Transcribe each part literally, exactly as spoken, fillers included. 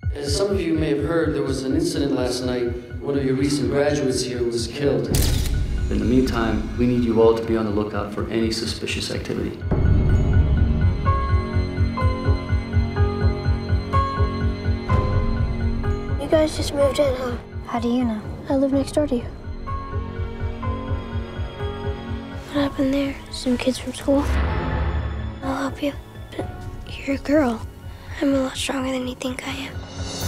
As some of you may have heard, there was an incident last night. One of your recent graduates here was killed. In the meantime, we need you all to be on the lookout for any suspicious activity. You guys just moved in, huh? How do you know? I live next door to you. What happened there? Some kids from school? I'll help you. But you're a girl. I'm a lot stronger than you think I am.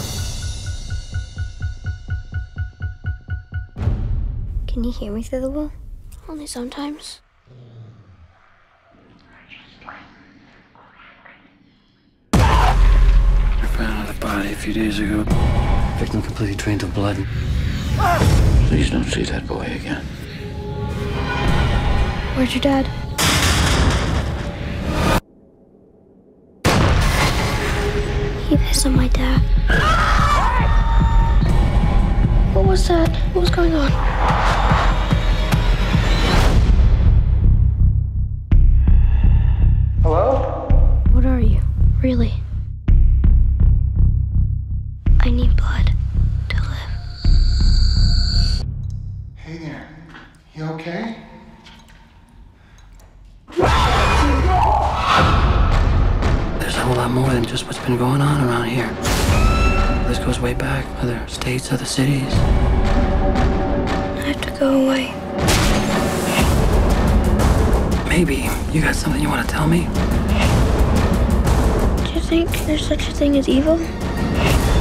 Can you hear me through the wall? Only sometimes. I found the body a few days ago. Victim completely drained of blood. Please don't see that boy again. Where's your dad? He pissed on my dad. What was that? What was going on? Hello? What are you, really? I need blood to live. Hey there. You okay? There's a whole lot more than just what's been going on around here. This goes way back, other states, other cities. I have to go away. Maybe you got something you want to tell me? Do you think there's such a thing as evil?